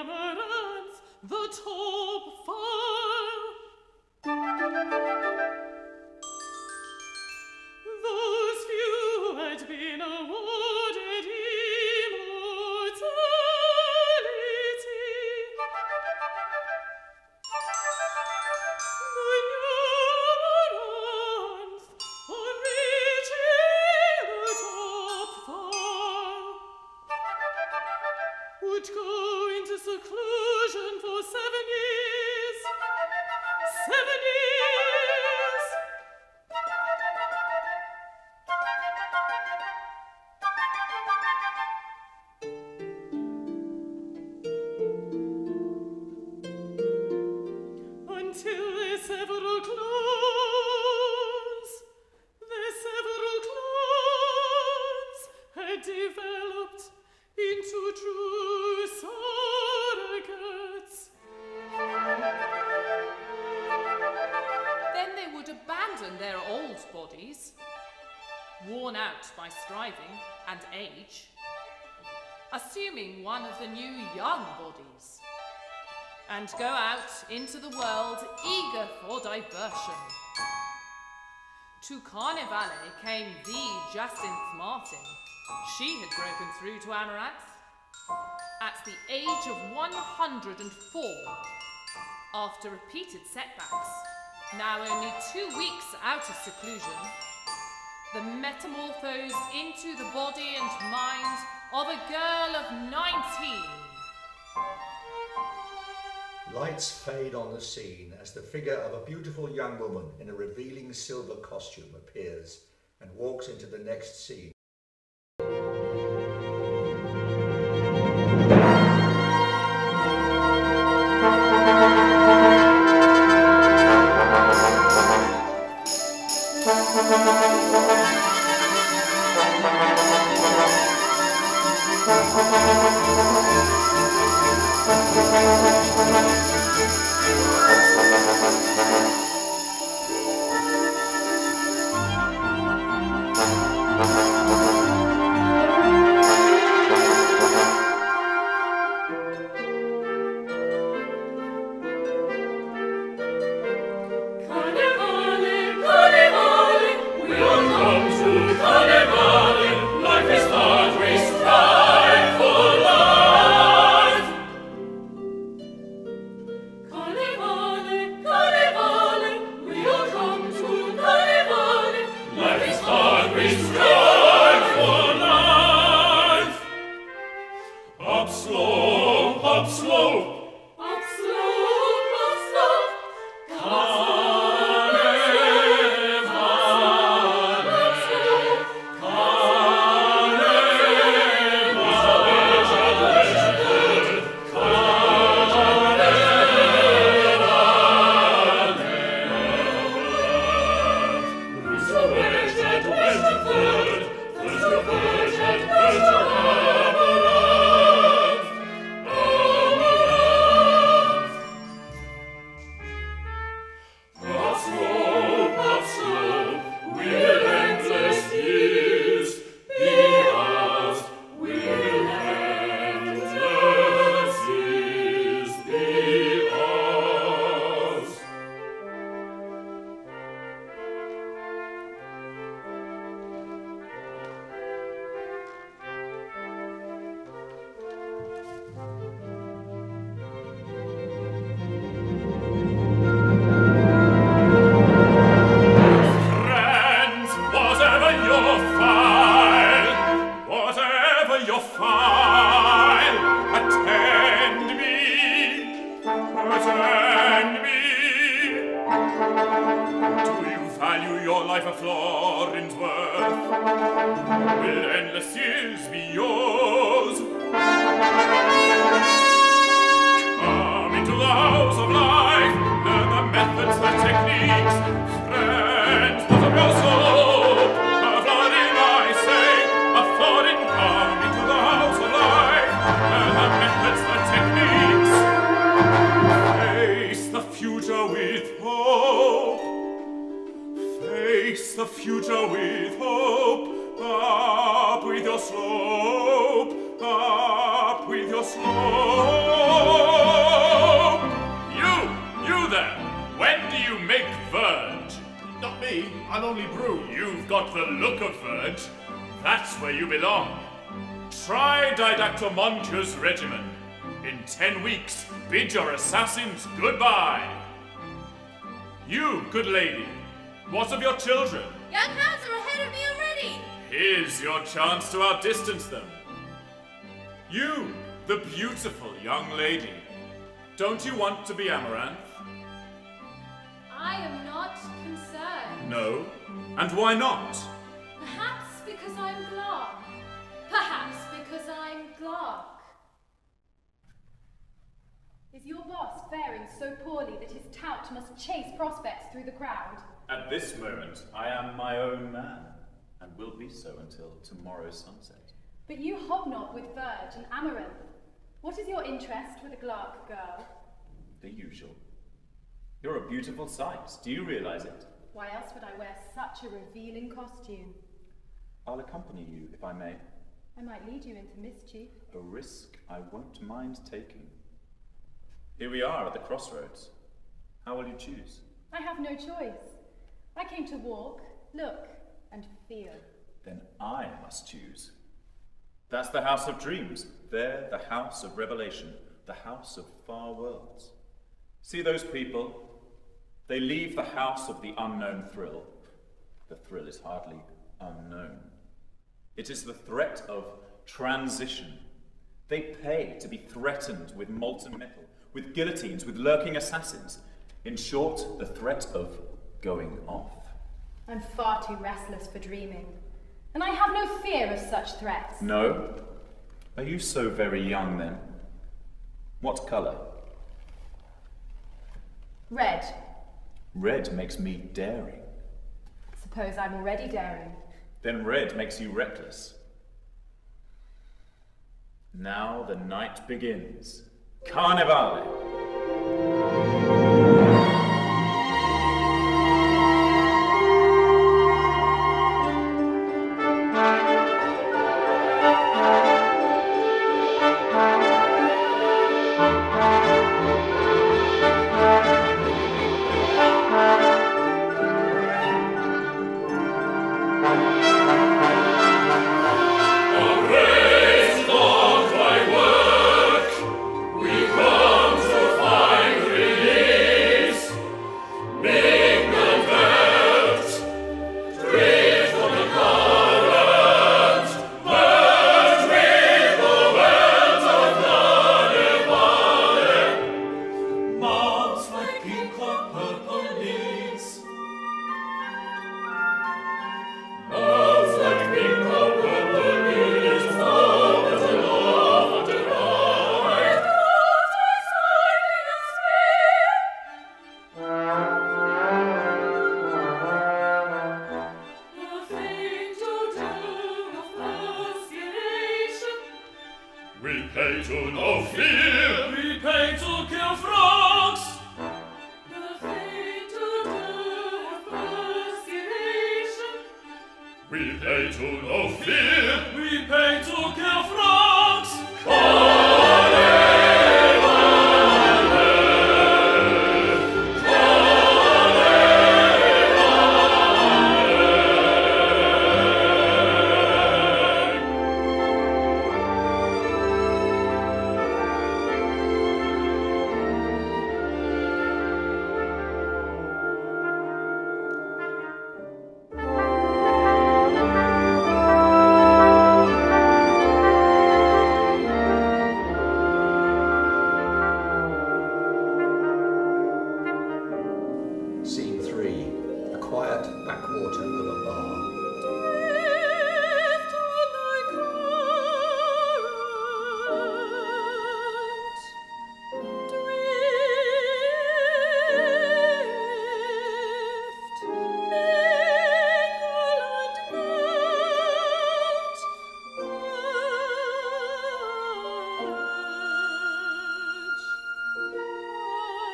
amaranth, the top file. Those few had been awarded immortality. The amaranth, on reaching the top file, would go into seclusion for 7 years. 7 years! Until their several clones had developed into true surrogates. Then they would abandon their old bodies, worn out by striving and age, assuming one of the new young bodies, and go out into the world eager for diversion. To Carnivale came the Jacinth Martin. She had broken through to Amaranth at the age of 104, after repeated setbacks, now only 2 weeks out of seclusion, the metamorphosed into the body and mind of a girl of 19. Lights fade on the scene as the figure of a beautiful young woman in a revealing silver costume appears and walks into the next scene. life a florin's worth? Will endless years be yours? Come into the house of life, learn the methods, the techniques. Friends, what of your soul? A florin, I say, a florin. Come into the house of life, learn the methods, the techniques. Face the future with hope. Face the future with hope. Up with your slope, up with your slope. I'll only brew. You've got the look of Verge. That's where you belong. Try Didactomontius' regimen. In 10 weeks, bid your assassins goodbye. You, good lady, what of your children? Young hounds are ahead of me already. Here's your chance to outdistance them. You, the beautiful young lady, don't you want to be Amaranth? I am not concerned. No? And why not? Perhaps because I'm Glark. Perhaps because I'm Glark. Is your boss faring so poorly that his tout must chase prospects through the crowd? At this moment, I am my own man, and will be so until tomorrow's sunset. But you hobnob with Verge and Amaranth. What is your interest with a Glark girl? The usual. You're a beautiful sight. Do you realize it? Why else would I wear such a revealing costume? I'll accompany you, if I may. I might lead you into mischief. A risk I won't mind taking. Here we are at the crossroads. How will you choose? I have no choice. I came to walk, look, and feel. Then I must choose. That's the House of Dreams. There, the House of Revelation, the House of Far Worlds. See those people? They leave the house of the unknown thrill. The thrill is hardly unknown. It is the threat of transition. They pay to be threatened with molten metal, with guillotines, with lurking assassins. In short, the threat of going off. I'm far too restless for dreaming, and I have no fear of such threats. No? Are you so very young, then? What colour? Red. Red makes me daring. Suppose I'm already daring. Then red makes you reckless. Now the night begins. Carnevale!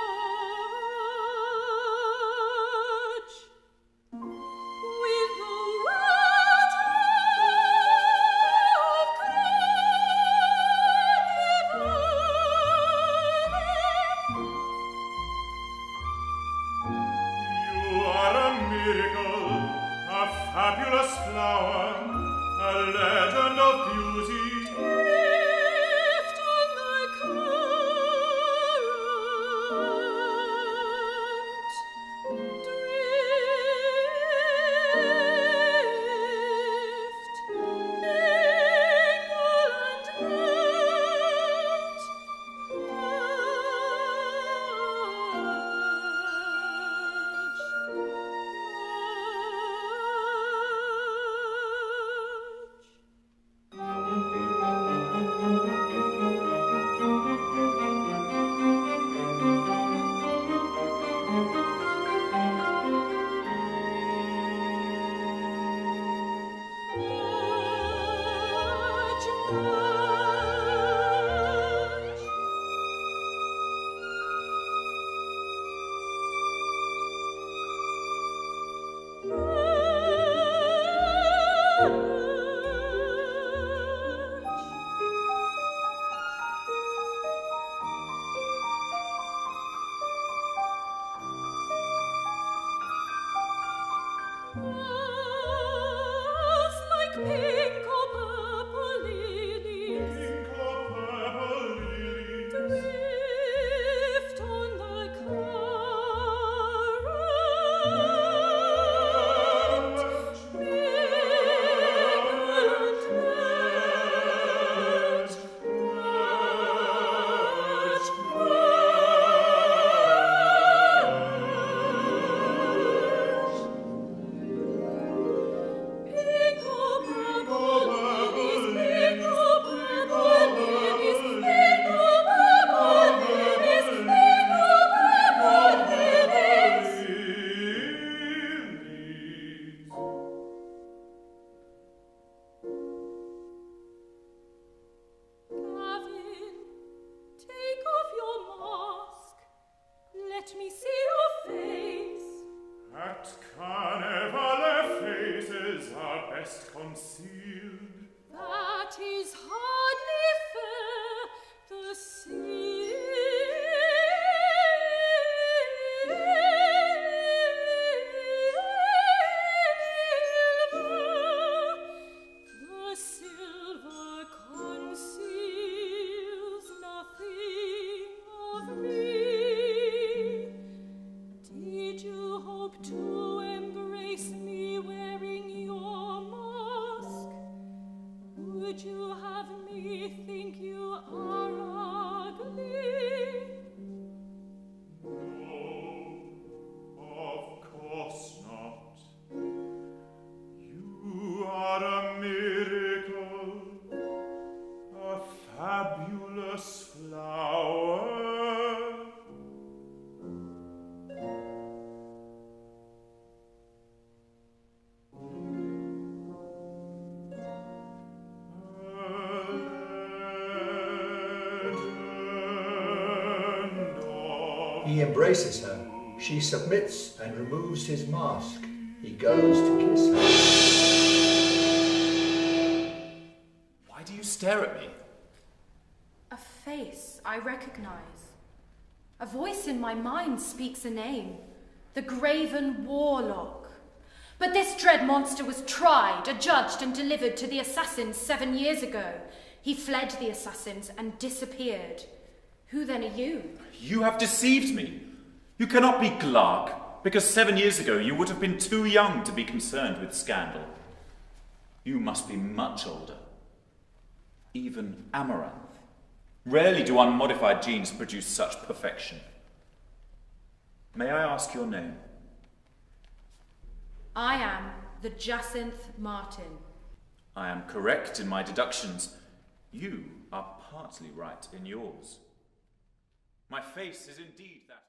With fabulous flower, a legend of beauty. Drift on the current, drift, like pink or purple lilies, drift on the current, Gavin, take off your mask. Let me see your face. At carnival their faces are best concealed. That is hardly fair. The silver conceals nothing of me. Did you hope to embrace me wearing your mask? Would you have me think you are ugly? No, of course not. You are a miracle, a fabulous flower. He embraces her. She submits and removes his mask. He goes to kiss her. Why do you stare at me? A face I recognize. A voice in my mind speaks a name. The Graven Warlock. But this dread monster was tried, adjudged, and delivered to the assassins 7 years ago. He fled the assassins and disappeared. Who then are you? You have deceived me. You cannot be Glark, because 7 years ago you would have been too young to be concerned with scandal. You must be much older. Even Amaranth. Rarely do unmodified genes produce such perfection. May I ask your name? I am the Jacinth Martin. I am correct in my deductions. You are partly right in yours. My face is indeed that.